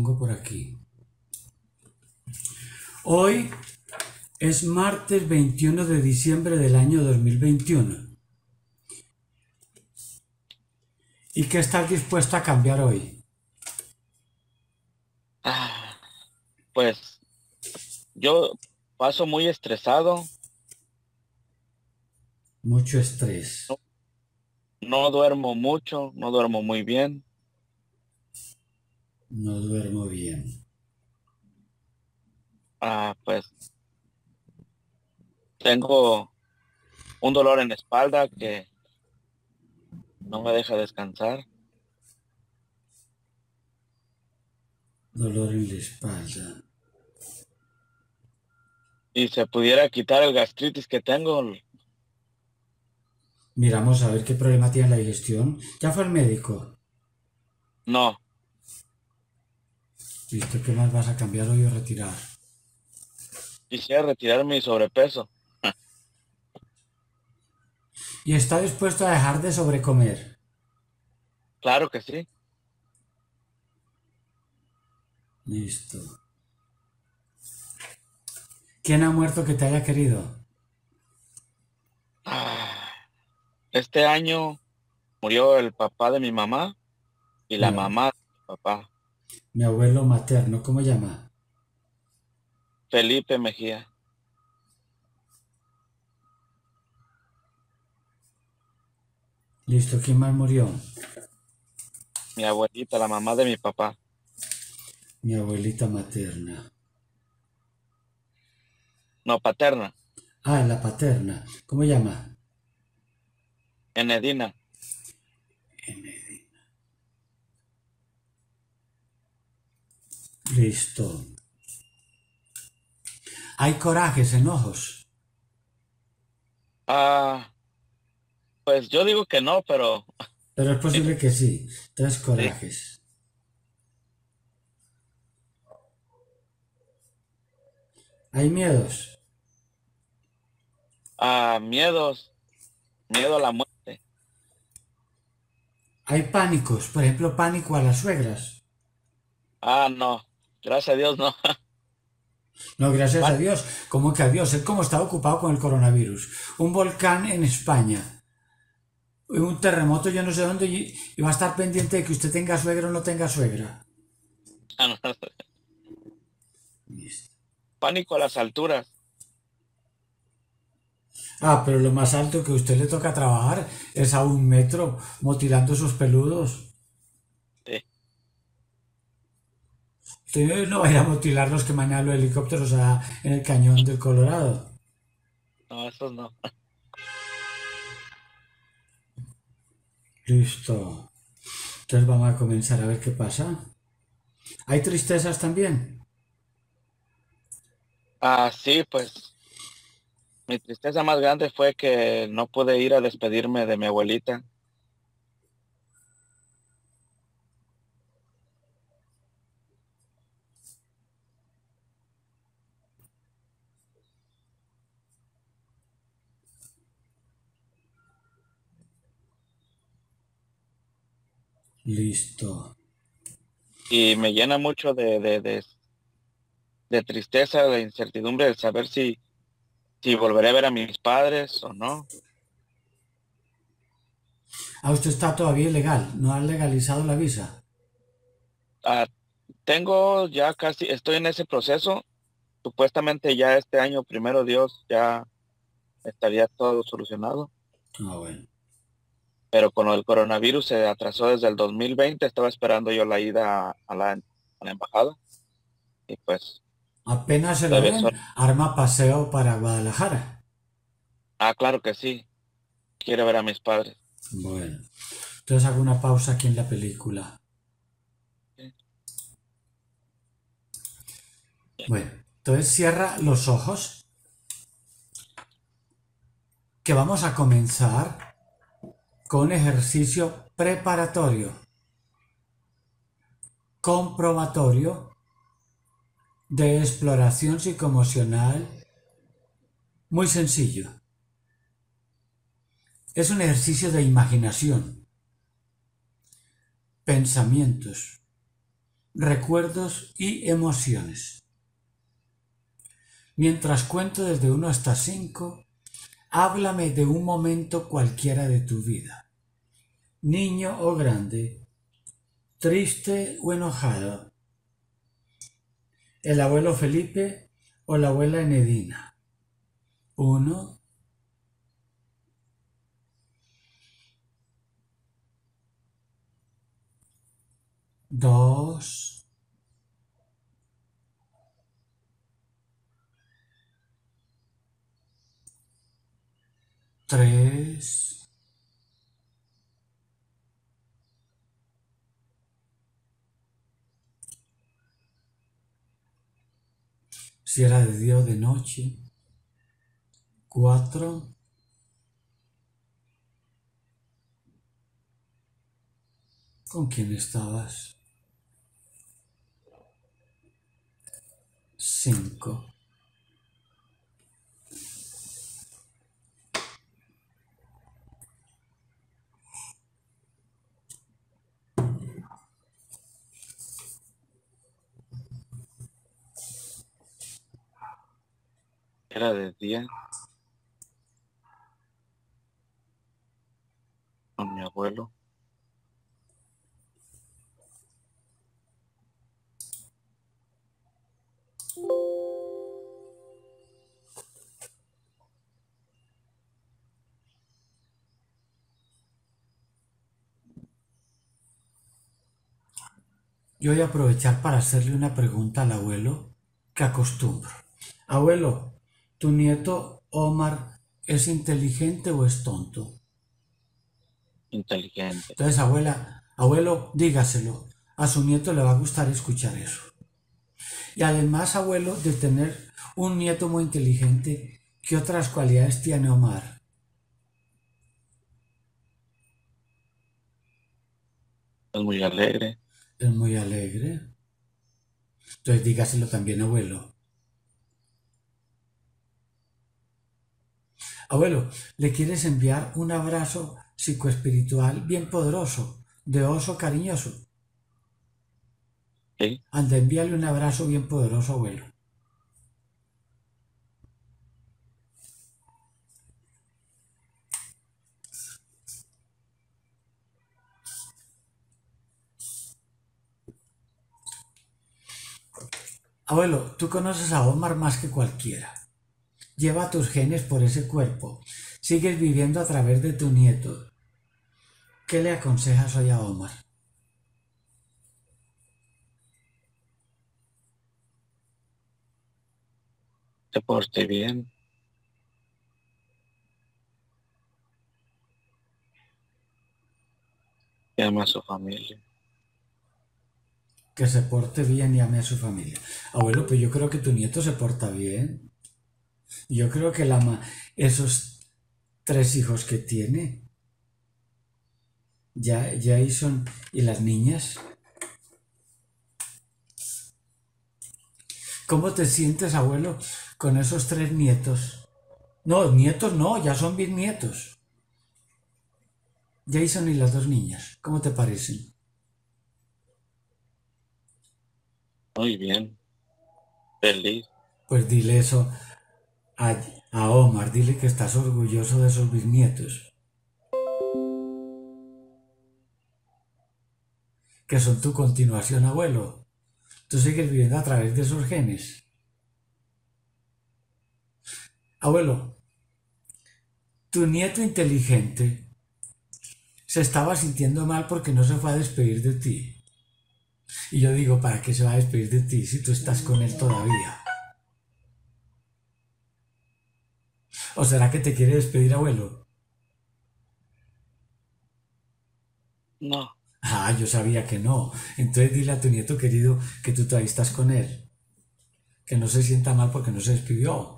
Pongo por aquí. Hoy es martes 21 de diciembre del año 2021. ¿Y qué estás dispuesto a cambiar hoy? Ah, pues yo paso muy estresado, Mucho estrés. no, no duermo mucho, no duermo muy bien. No duermo bien. Pues tengo un dolor en la espalda que no me deja descansar. Dolor en la espalda. Y se pudiera quitar el gastritis que tengo. Miramos a ver qué problema tiene la digestión. ¿Ya fue al médico? No, Listo, ¿qué más vas a cambiar hoy o retirar? quisiera retirar mi sobrepeso. ¿Y está dispuesto a dejar de sobrecomer? Claro que sí. Listo. ¿Quién ha muerto que te haya querido? Ah, este año murió el papá de mi mamá y la Mi, mamá de mi papá, mi abuelo materno, ¿cómo llama? Felipe Mejía. Listo, ¿quién más murió? Mi abuelita, la mamá de mi papá. Mi abuelita materna. No, paterna, Ah, la paterna. ¿Cómo llama? Enedina. Listo. Hay corajes, enojos. Ah, pues yo digo que no, pero Pero es posible que sí. Tres sí. corajes. Hay miedos. Miedos, miedo a la muerte. Hay pánicos. Por ejemplo, pánico a las suegras. No, gracias a Dios no. No, gracias a Pan- Dios. ¿Cómo que a Dios? Él como está ocupado con el coronavirus. Un volcán en España. Un terremoto yo no sé dónde y va a estar pendiente de que usted tenga suegra o no tenga suegra. no. Pánico a las alturas. Ah, pero lo más alto que a usted le toca trabajar es a 1 metro, motilando sus peludos. Sí. Usted no va a ir a motilar los que manejan los helicópteros en el cañón del Colorado. No, esos no. Listo. Entonces vamos a comenzar a ver qué pasa. ¿Hay tristezas también? Sí, pues mi tristeza más grande fue que no pude ir a despedirme de mi abuelita. Listo. Y me llena mucho de tristeza, de incertidumbre, de saber si volveré a ver a mis padres o no. Ah, usted está todavía ilegal. No ha legalizado la visa. Ah, Tengo ya casi, estoy en ese proceso. Supuestamente ya este año, primero Dios, ya estaría todo solucionado. Ah, bueno. Pero con el coronavirus se atrasó desde el 2020. Estaba esperando yo la ida a la embajada y pues Apenas se lo todavía den, arma paseo para Guadalajara. claro que sí, quiero ver a mis padres. Bueno. Entonces hago una pausa aquí en la película. Sí. Bueno. Entonces cierra los ojos, que vamos a comenzar con un ejercicio preparatorio, comprobatorio de exploración psicoemocional muy sencillo. Es un ejercicio de imaginación, pensamientos, recuerdos y emociones. Mientras cuento desde 1 hasta 5, háblame de un momento cualquiera de tu vida, niño o grande, triste o enojado, el abuelo Felipe o la abuela Enedina. 1, 2, 3, 4, era de día o de noche, 4, 'Con quién estabas? 5, Era de día con mi abuelo. Yo voy a aprovechar para hacerle una pregunta al abuelo que acostumbro. Abuelo, ¿tu nieto Omar es inteligente o es tonto? Inteligente. Entonces, abuelo, dígaselo. A su nieto le va a gustar escuchar eso. Y además, abuelo, de tener un nieto muy inteligente, ¿qué otras cualidades tiene Omar? Es muy alegre. Es muy alegre. Entonces, dígaselo también, abuelo. Abuelo, ¿le quieres enviar un abrazo psicoespiritual bien poderoso, de oso cariñoso? ¿Sí? Anda, envíale un abrazo bien poderoso, abuelo. Abuelo, tú conoces a Omar más que cualquiera. Lleva tus genes por ese cuerpo. Sigues viviendo a través de tu nieto. ¿Qué le aconsejas hoy a Omar? Se porte bien. Que ama a su familia. Que se porte bien y ame a su familia. Abuelo, pues yo creo que tu nieto se porta bien. Yo creo que él ama esos 3 hijos que tiene. Jason y las niñas. ¿Cómo te sientes, abuelo, con esos 3 nietos? No, nietos no, ya son bisnietos. Jason y las 2 niñas. ¿Cómo te parecen? Muy bien. Feliz. Pues dile eso a, a Omar, dile que estás orgulloso de esos bisnietos, que son tu continuación, abuelo. Tú sigues viviendo a través de esos genes. Abuelo, tu nieto inteligente se estaba sintiendo mal porque no se fue a despedir de ti. Y yo digo, ¿para qué se va a despedir de ti si tú estás con él todavía? ¿O será que te quiere despedir, abuelo? No. Ah, yo sabía que no. Entonces dile a tu nieto querido que tú todavía estás con él. Que no se sienta mal porque no se despidió.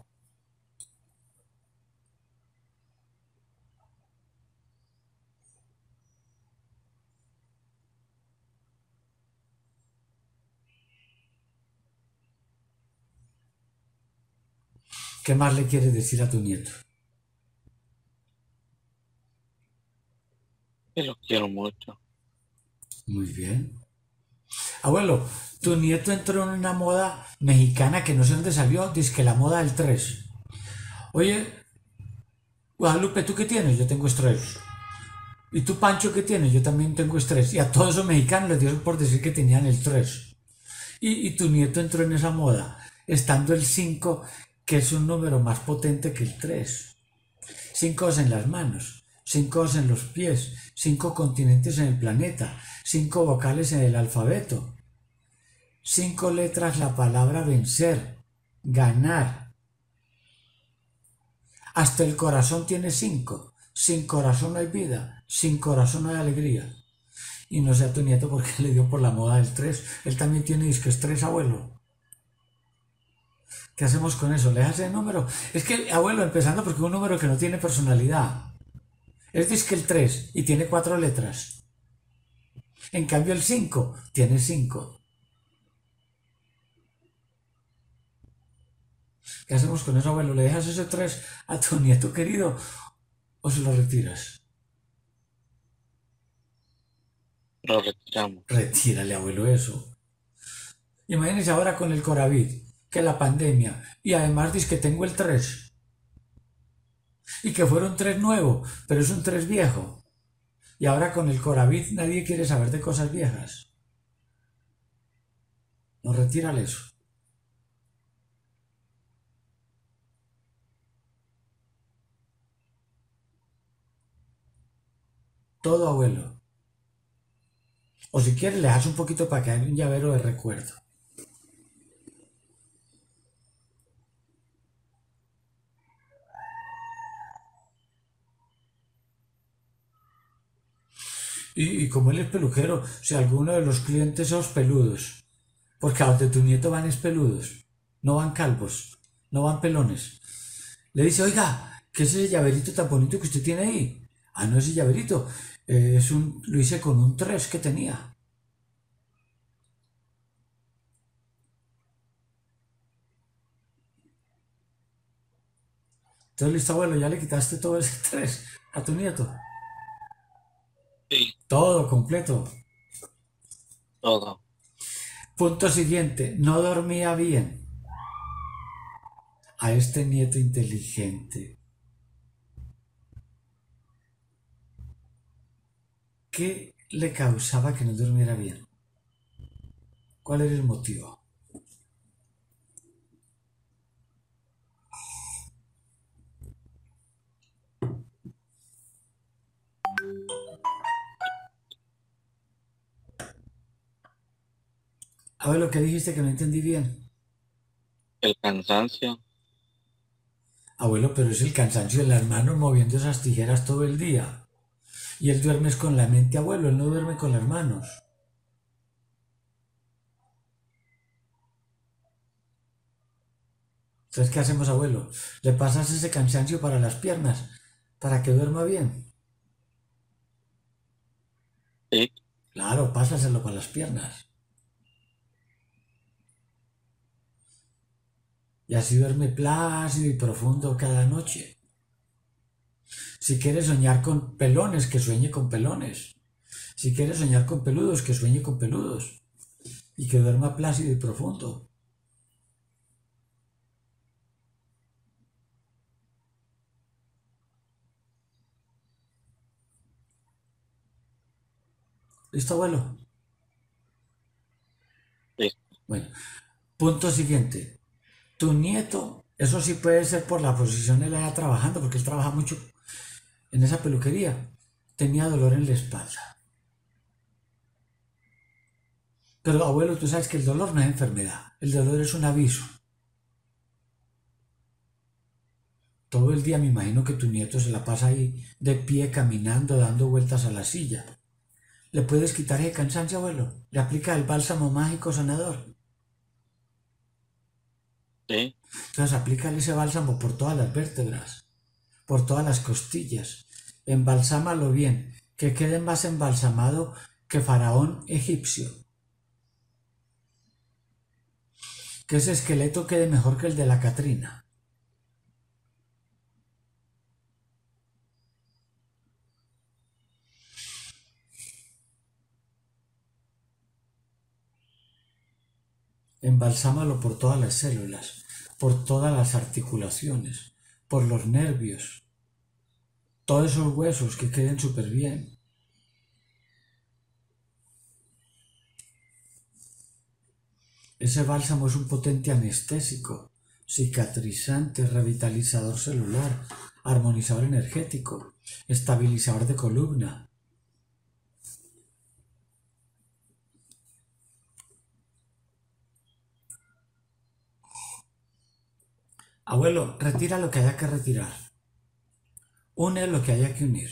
¿Qué más le quieres decir a tu nieto? Que lo quiero mucho. Muy bien. Abuelo, tu nieto entró en una moda mexicana que no sé dónde salió, dice que la moda del 3. Oye, Guadalupe, ¿tú qué tienes? Yo tengo estrés. ¿Y tú, Pancho, qué tienes? Yo también tengo estrés. Y a todos esos mexicanos les dio por decir que tenían el 3. Y tu nieto entró en esa moda, estando el 5, que es un número más potente que el 3. 5 en las manos, 5 en los pies, 5 continentes en el planeta, 5 vocales en el alfabeto, 5 letras la palabra vencer, ganar. Hasta el corazón tiene 5. Sin corazón no hay vida, sin corazón no hay alegría. Y no sé a tu nieto por qué le dio por la moda del 3. Él también tiene disque estrés, abuelo. ¿Qué hacemos con eso? ¿Le das el número? Es que, abuelo, empezando porque es un número que no tiene personalidad. Es disque el 3 y tiene 4 letras. En cambio el 5 tiene 5. ¿Qué hacemos con eso, abuelo? ¿Le dejas ese 3 a tu nieto querido o se lo retiras? Lo retiramos. Retírale, abuelo, eso. Imagínese ahora con el Coravid, que la pandemia, y además dice que tengo el 3 y que fuera un 3 nuevo, pero es un 3 viejo. Y ahora con el Coravid nadie quiere saber de cosas viejas. No, retírale eso. Todo, abuelo. O si quieres, le das un poquito para que haga un llavero de recuerdo. Y como él es peluquero, si alguno de los clientes son peludos, porque a donde tu nieto van es peludos, no van calvos, no van pelones, le dice, oiga, ¿qué es ese llaverito tan bonito que usted tiene ahí? Ah, no, ese llaverito, lo hice con un 3 que tenía. Entonces, listo, abuelo, ya le quitaste todo ese 3 a tu nieto. Sí, Todo completo. todo. Punto siguiente, no dormía bien. A este nieto inteligente, ¿qué le causaba que no durmiera bien? ¿Cuál era el motivo? Abuelo, ¿qué dijiste que no entendí bien? El cansancio. Abuelo, pero es el cansancio de las manos moviendo esas tijeras todo el día. Y él duerme es con la mente, abuelo, él no duerme con las manos. Entonces, ¿qué hacemos, abuelo? ¿Le pasas ese cansancio para las piernas para que duerma bien? Sí, Claro, pásaselo para las piernas. Y así duerme plácido y profundo cada noche. Si quiere soñar con pelones, que sueñe con pelones. Si quiere soñar con peludos, que sueñe con peludos. Y que duerma plácido y profundo. ¿Listo, abuelo? sí. Bueno, punto siguiente. Tu nieto, eso sí puede ser por la posición de él allá trabajando, porque él trabaja mucho en esa peluquería. Tenía dolor en la espalda. Pero abuelo, tú sabes que el dolor no es enfermedad, el dolor es un aviso. Todo el día me imagino que tu nieto se la pasa ahí de pie caminando, dando vueltas a la silla. ¿Le puedes quitar el cansancio, abuelo? ¿Le aplica el bálsamo mágico sanador? Sí, Entonces aplícale ese bálsamo por todas las vértebras, por todas las costillas. Embalsámalo bien, que quede más embalsamado que faraón egipcio. Que ese esqueleto quede mejor que el de la Catrina. embalsámalo por todas las células, por todas las articulaciones, por los nervios, todos esos huesos que queden súper bien. Ese bálsamo es un potente anestésico, cicatrizante, revitalizador celular, armonizador energético, estabilizador de columna. Abuelo, retira lo que haya que retirar. Une lo que haya que unir.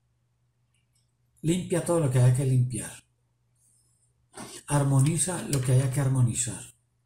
Limpia todo lo que haya que limpiar. Armoniza lo que haya que armonizar.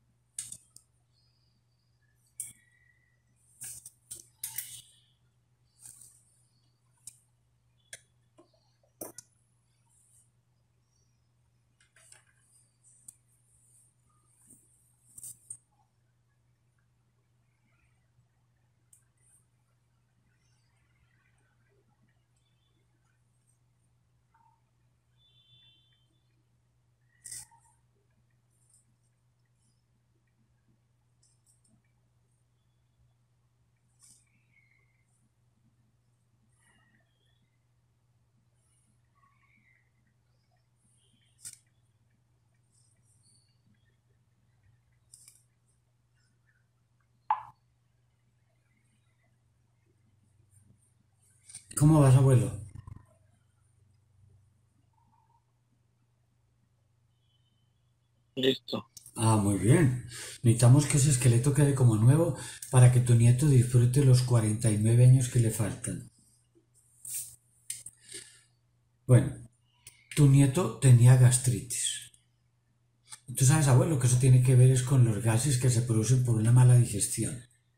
¿Cómo vas, abuelo? Listo. Ah, muy bien. Necesitamos que ese esqueleto quede como nuevo para que tu nieto disfrute los 49 años que le faltan. Bueno, tu nieto tenía gastritis. Tú sabes, abuelo, que eso tiene que ver es con los gases que se producen por una mala digestión.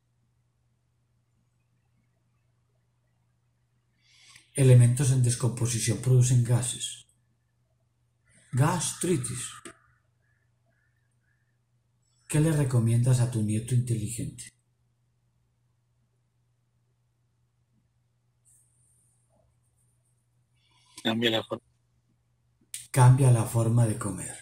Elementos en descomposición producen gases. Gastritis. ¿Qué le recomiendas a tu nieto inteligente? Cambia la forma. Cambia la forma de comer.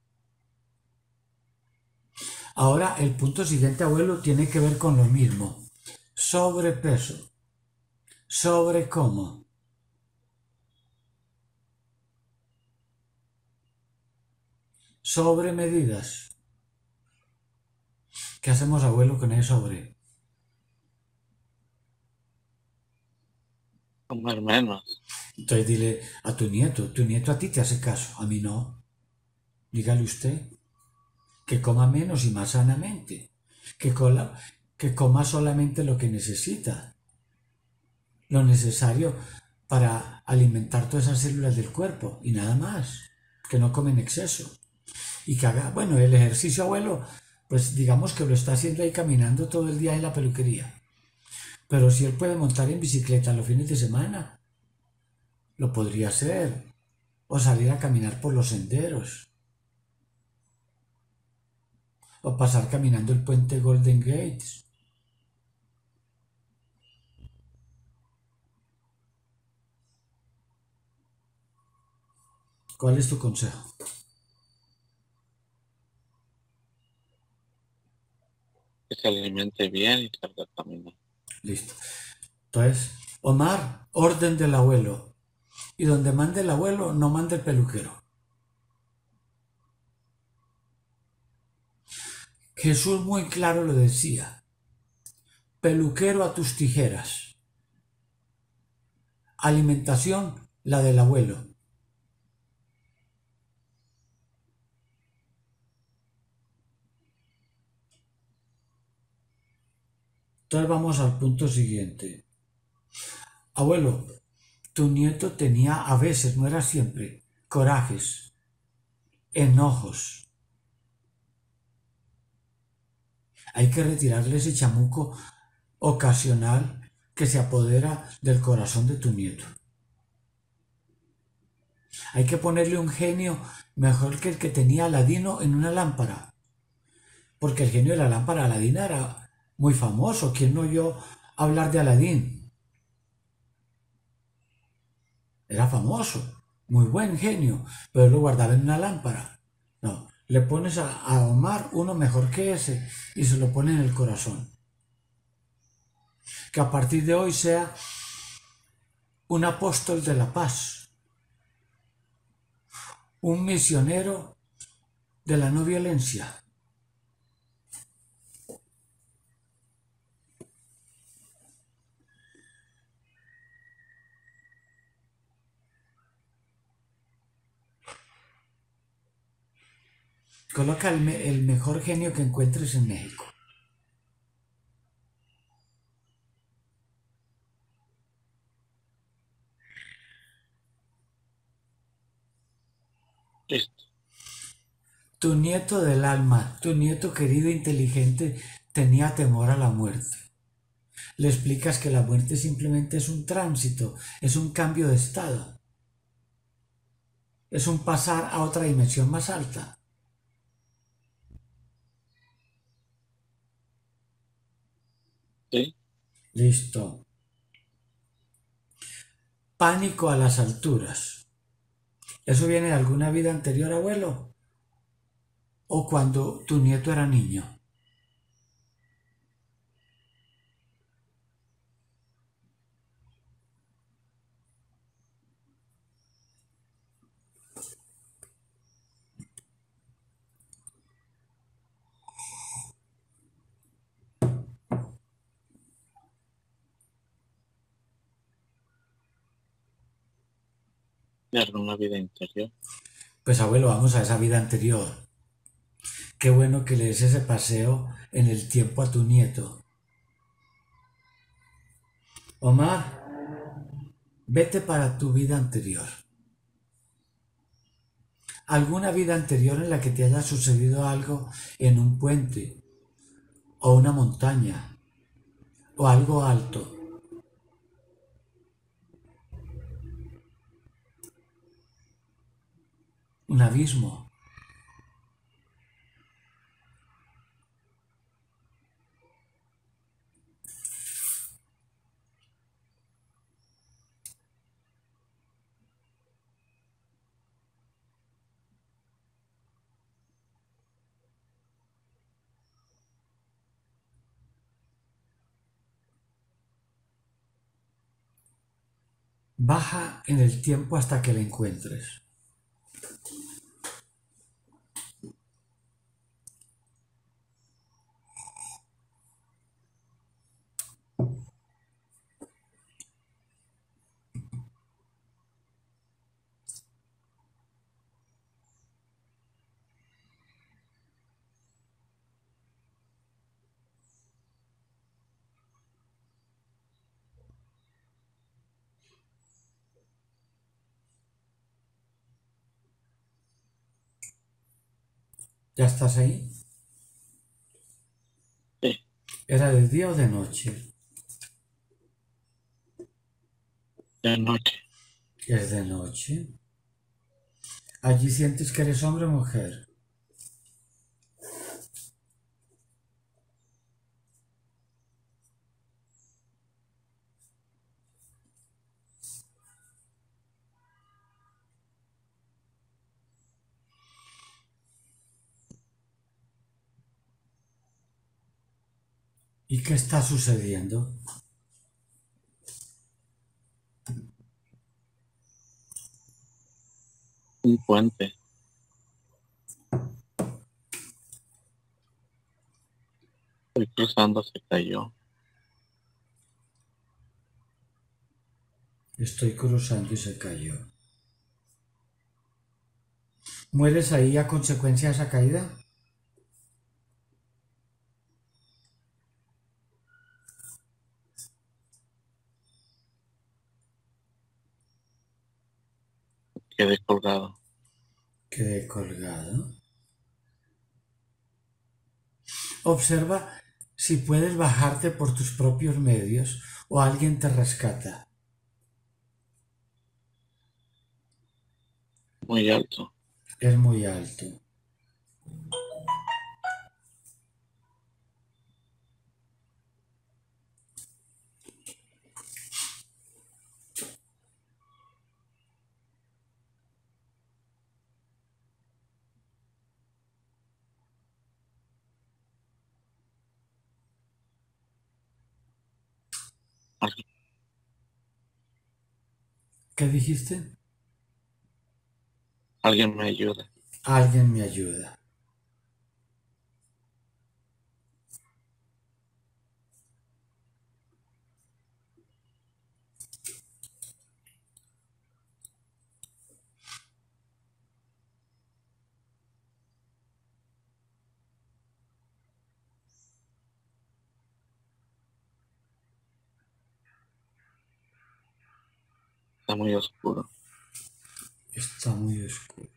Ahora el punto siguiente, abuelo, tiene que ver con lo mismo. Sobrepeso. ¿Sobre cómo? Sobre medidas. ¿Qué hacemos, abuelo, con el sobre? Comer menos. Entonces dile a tu nieto a ti te hace caso, a mí no. Dígale usted que coma menos y más sanamente, que coma solamente lo que necesita, lo necesario para alimentar todas esas células del cuerpo y nada más, que no come en exceso. Y que haga, bueno, el ejercicio, abuelo, pues digamos que lo está haciendo ahí caminando todo el día en la peluquería. Pero si él puede montar en bicicleta los fines de semana, lo podría hacer. O salir a caminar por los senderos. O pasar caminando el puente Golden Gates. ¿Cuál es tu consejo? Que se alimente bien y salga a caminar. Listo. Entonces, Omar, orden del abuelo. Y donde mande el abuelo, no mande el peluquero. Jesús muy claro lo decía. Peluquero a tus tijeras. Alimentación, la del abuelo. Entonces vamos al punto siguiente. Abuelo, tu nieto tenía a veces, no era siempre, corajes, enojos. Hay que retirarle ese chamuco ocasional que se apodera del corazón de tu nieto. Hay que ponerle un genio mejor que el que tenía Aladino en una lámpara. Porque el genio de la lámpara Aladina era muy famoso. ¿Quién no oyó hablar de Aladín? Era famoso, muy buen genio, pero él lo guardaba en una lámpara. No, Le pones a Omar uno mejor que ese y se lo pone en el corazón. Que a partir de hoy sea un apóstol de la paz, un misionero de la no violencia. Coloca el mejor genio que encuentres en México. Listo. Tu nieto del alma, tu nieto querido e inteligente, tenía temor a la muerte. Le explicas que la muerte simplemente es un tránsito, es un cambio de estado, es un pasar a otra dimensión más alta. Sí. Listo. Pánico a las alturas. ¿Eso viene de alguna vida anterior, abuelo? ¿O cuando tu nieto era niño? De alguna vida interior. Pues abuelo, vamos a esa vida anterior. Qué bueno que le des ese paseo en el tiempo a tu nieto. Omar, vete para tu vida anterior. Alguna vida anterior en la que te haya sucedido algo en un puente o una montaña o algo alto, un abismo. Baja en el tiempo hasta que la encuentres. ¿Ya estás ahí? Sí. ¿Era de día o de noche? De noche. Es de noche. Allí sientes que eres hombre o mujer. ¿Y qué está sucediendo? Un puente. Estoy cruzando, se cayó. Estoy cruzando y se cayó. ¿Mueres ahí a consecuencia de esa caída? Quedé colgado. Quedé colgado. Observa si puedes bajarte por tus propios medios o alguien te rescata. Muy alto. Es muy alto. ¿Qué dijiste? Alguien me ayuda. Alguien me ayuda. Está muy oscuro. Está muy oscuro.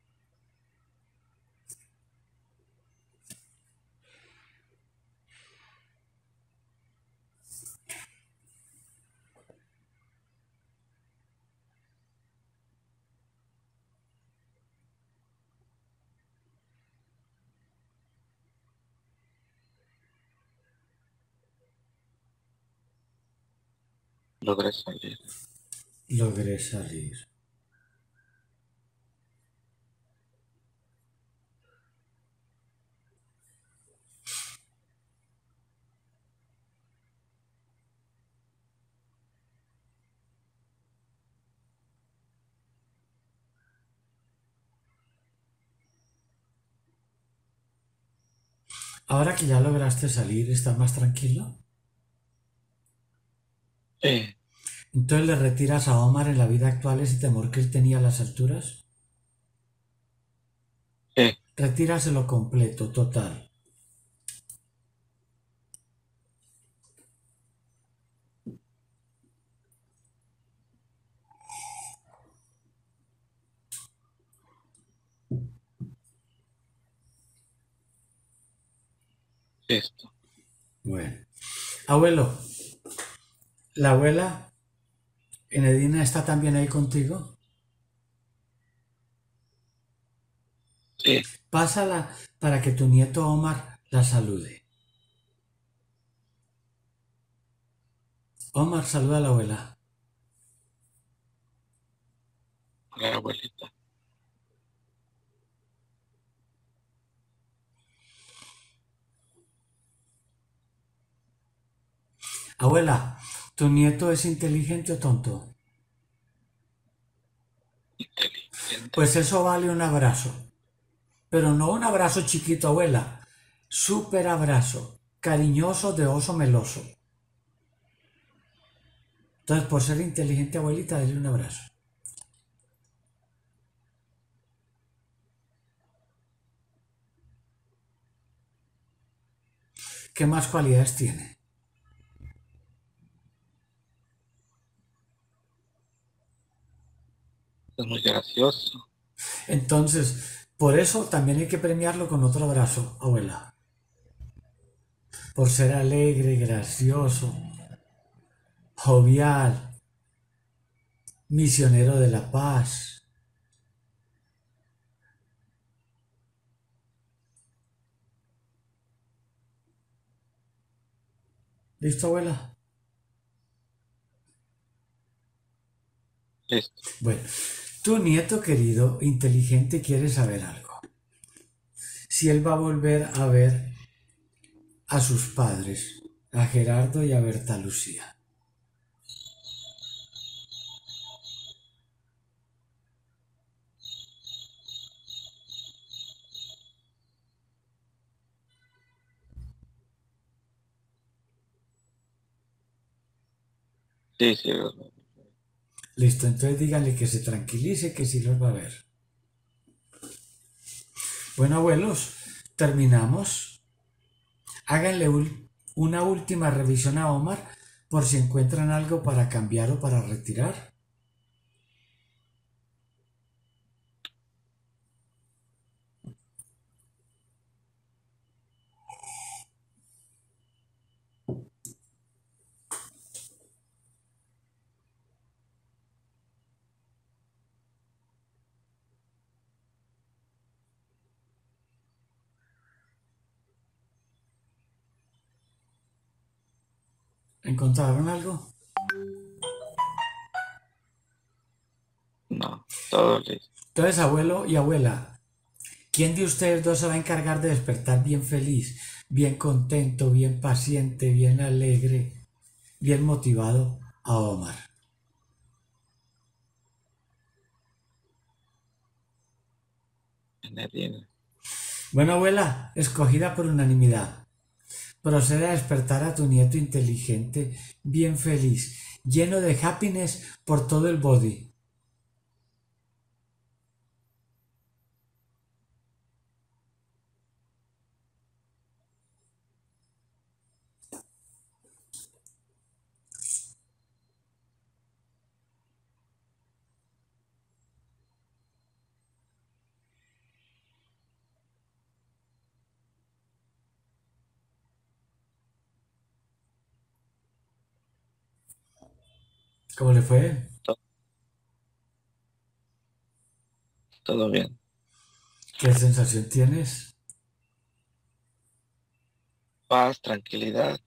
Logré salir. Logré salir. Ahora que ya lograste salir, ¿estás más tranquilo? Entonces le retiras a Omar en la vida actual ese temor que él tenía a las alturas. Retíraselo completo, total. Esto. Bueno. Abuelo, ¿la abuela Enedina está también ahí contigo? Sí. Pásala para que tu nieto Omar la salude. Omar, saluda a la abuela. La abuelita. Abuela, ¿tu nieto es inteligente o tonto? Inteligente. Pues eso vale un abrazo. Pero no un abrazo chiquito, abuela. Súper abrazo. Cariñoso de oso meloso. Entonces, por ser inteligente, abuelita, dale un abrazo. ¿Qué más cualidades tiene? Es muy gracioso. Entonces, por eso también hay que premiarlo con otro abrazo, abuela. Por ser alegre, gracioso, jovial, misionero de la paz. ¿Listo, abuela? Listo. Bueno, tu nieto querido, inteligente, quiere saber algo. Si él va a volver a ver a sus padres, a Gerardo y a Berta Lucía. Sí, sí. Listo, entonces díganle que se tranquilice, que sí los va a ver. Bueno, abuelos, terminamos. Háganle una última revisión a Omar por si encuentran algo para cambiar o para retirar. ¿Encontraron algo? No, todo listo. Entonces, abuelo y abuela, ¿quién de ustedes dos se va a encargar de despertar bien feliz, bien contento, bien paciente, bien alegre, bien motivado a Omar? Nadine. Bueno, abuela, escogida por unanimidad. Procede a despertar a tu nieto inteligente, bien feliz, lleno de happiness por todo el body. ¿Cómo le fue? Todo bien. ¿Qué sensación tienes? Paz, tranquilidad,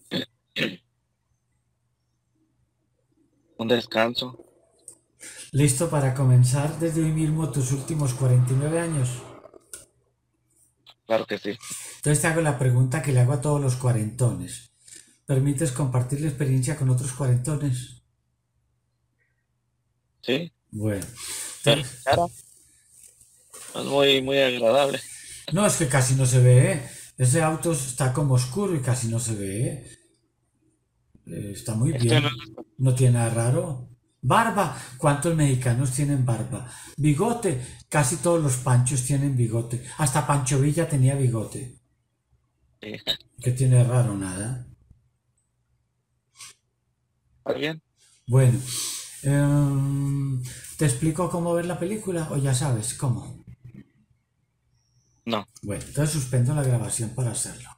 un descanso. ¿Listo para comenzar desde hoy mismo tus últimos 49 años? Claro que sí. Entonces te hago la pregunta que le hago a todos los cuarentones. ¿Permites compartir la experiencia con otros cuarentones? Sí. Bueno, Pero entonces, cara, es muy, muy agradable. no, es que casi no se ve, ¿eh? Ese auto está como oscuro y casi no se ve, ¿eh? Está muy Este no bien, no tiene nada raro. Barba, ¿cuántos mexicanos tienen barba? Bigote, casi todos los panchos tienen bigote. Hasta Pancho Villa tenía bigote. es. ¿Qué tiene raro? Nada. ¿Está bien? Bueno, ¿te explico cómo ver la película o ya sabes cómo? No. Bueno, entonces suspendo la grabación para hacerlo.